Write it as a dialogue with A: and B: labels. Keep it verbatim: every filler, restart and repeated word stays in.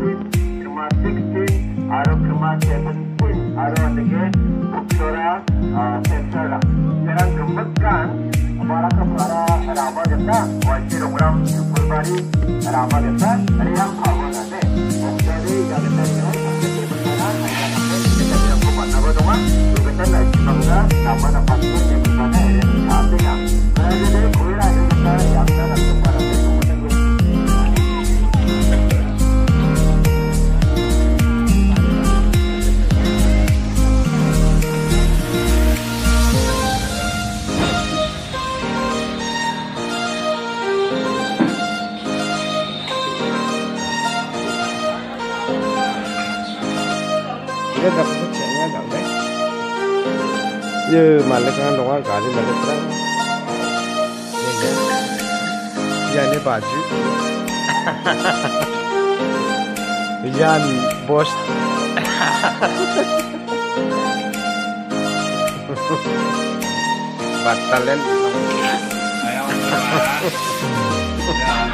A: kemas sixteen, aro kemas seventeen, aro lagi Uksora Sensara. Sekarang gembetkan para kepala Rama Geta, wajib program Pulbari Rama Geta, Riam Pawagane. Jadi jadi saya sampai berbicara saya sampai kita tidak kuat apa doa, kita tidak bangga nama nama pasti yang mana yang artinya. Jadi kuira yang kita yang dalam kepada itu menunggu.
B: Dia dah percaya tak deh? Ya malah kan orang kali malah terang. Ya ya. Ini baju. Yan bos. Batalan.